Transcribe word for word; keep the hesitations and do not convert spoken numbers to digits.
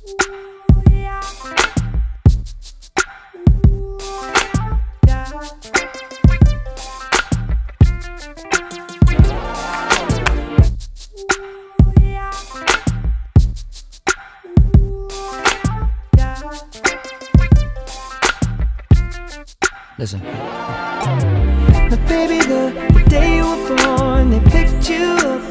Listen. Now baby, the, the day you were born, they picked you up